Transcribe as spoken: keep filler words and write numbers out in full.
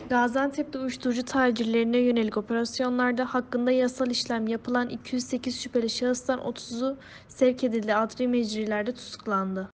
Gaziantep'te uyuşturucu tacirlerine yönelik operasyonlarda hakkında yasal işlem yapılan iki yüz sekiz şüpheli şahıstan otuzu sevk edildi. Adli mecrilerde tutuklandı.